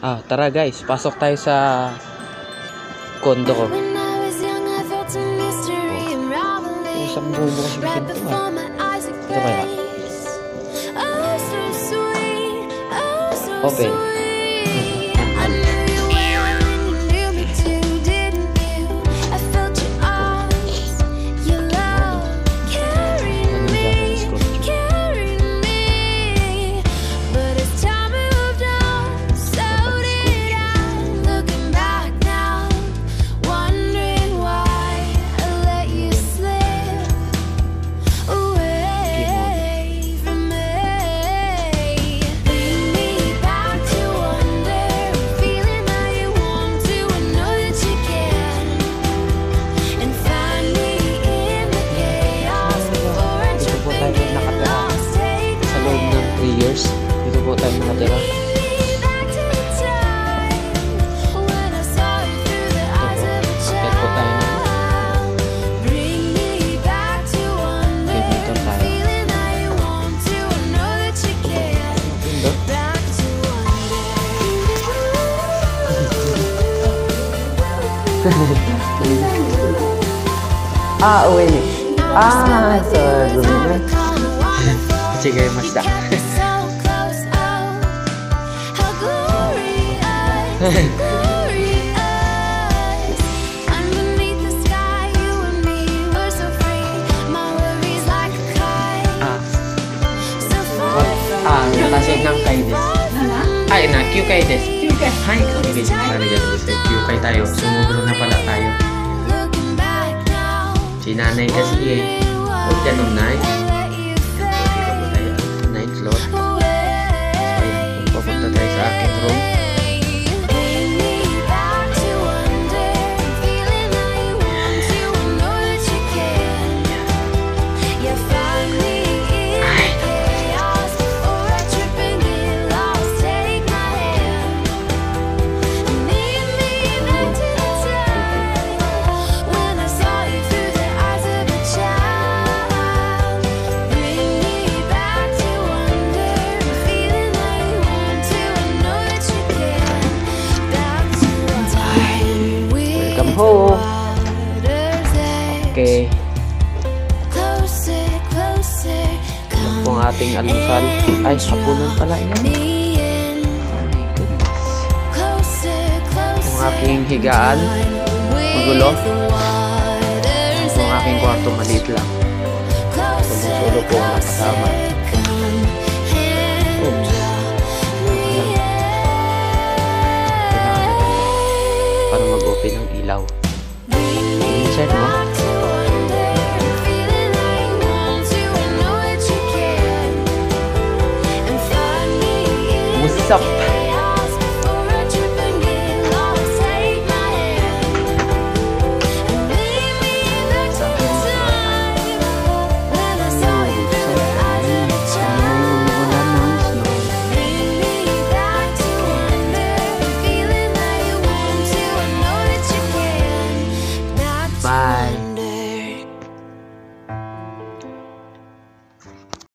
Tara guys, pasok tayo sa kondo ko. Isang bubukas yung pinto Ito kaya? Open. Dito po tayo nakatira. Akit po tayo na. Dito tayo. Uwi ni. So good. Sige, masta. Kasi nang kay des. Ay na, Q kay des. Hi, okay, Q kay tayo. Sumubro na pala tayo. Si nanay kasi huwag ganun nay. Dito po tayo. Night Lord. Ayan, papunta tayo sa aking room. Home. Okay. Ito po ang ating almusal. Ay, hapunan pala yan. Oh my goodness. Ang aking higaan. Magulo. Ito ang aking kwarto. Maliit lang. Solo po ang kasama. Oops. Para mag-open ang ilaw. Insert mo. What's up?